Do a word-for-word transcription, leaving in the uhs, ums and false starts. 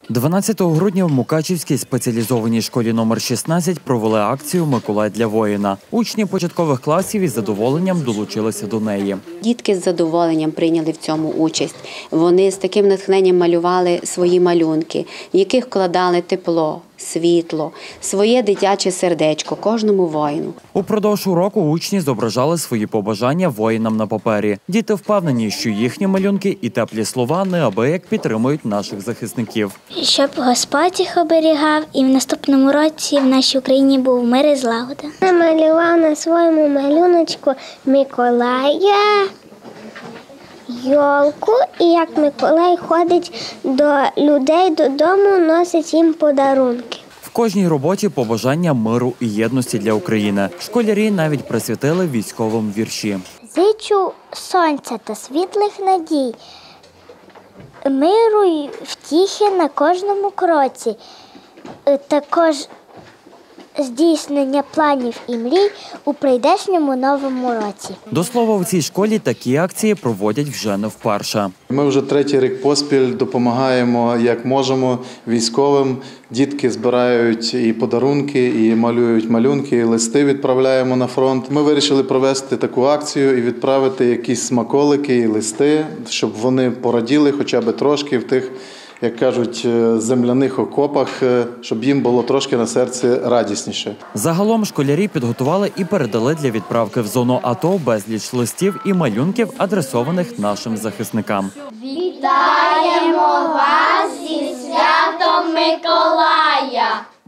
дванадцятого грудня в Мукачівській спеціалізованій школі номер шістнадцять провели акцію «Миколай для воїна». Учні початкових класів із задоволенням долучилися до неї. Дітки з задоволенням прийняли в цьому участь. Вони з таким натхненням малювали свої малюнки, в яких вкладали тепло, світло, своє дитяче сердечко кожному воїну. Упродовж уроку учні зображали свої побажання воїнам на папері. Діти впевнені, що їхні малюнки і теплі слова неабияк підтримують наших захисників. Щоб Господь їх оберігав і в наступному році в нашій Україні був мир і злагода. Намалював на своєму малюночку Миколая, йолку, і як Миколай ходить до людей додому, носить їм подарунки. В кожній роботі побажання миру і єдності для України. Школярі навіть присвятили військовим вірші. Зичу сонця та світлих надій, миру й втіхи на кожному кроці, також здійснення планів і мрій у прийдешньому новому році. До слова, у цій школі такі акції проводять вже не вперше. Ми вже третій рік поспіль допомагаємо, як можемо, військовим. Дітки збирають і подарунки, і малюють малюнки, і листи відправляємо на фронт. Ми вирішили провести таку акцію і відправити якісь смаколики і листи, щоб вони пораділи хоча б трошки в тих, як кажуть, земляних окопах, щоб їм було трошки на серці радісніше. Загалом школярі підготували і передали для відправки в зону АТО безліч листів і малюнків, адресованих нашим захисникам. Вітаємо вас зі святом Миколая!